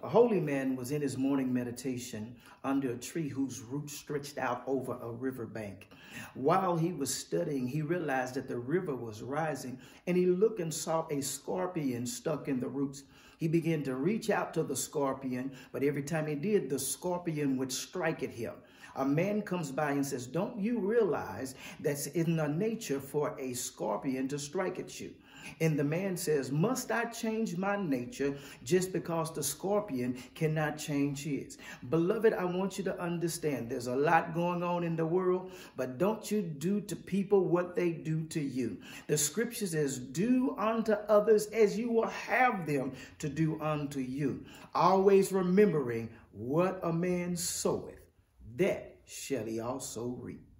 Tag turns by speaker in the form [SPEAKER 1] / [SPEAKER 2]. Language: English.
[SPEAKER 1] A holy man was in his morning meditation under a tree whose roots stretched out over a riverbank. While he was studying, he realized that the river was rising, and he looked and saw a scorpion stuck in the roots. He began to reach out to the scorpion, but every time he did, the scorpion would strike at him. A man comes by and says, "Don't you realize that's in the nature for a scorpion to strike at you?" And the man says, "Must I change my nature just because the scorpion cannot change his?" Beloved, I want you to understand there's a lot going on in the world, but don't you do to people what they do to you. The scripture says, "Do unto others as you will have them to do unto you." Always remembering what a man soweth, that shall he also reap.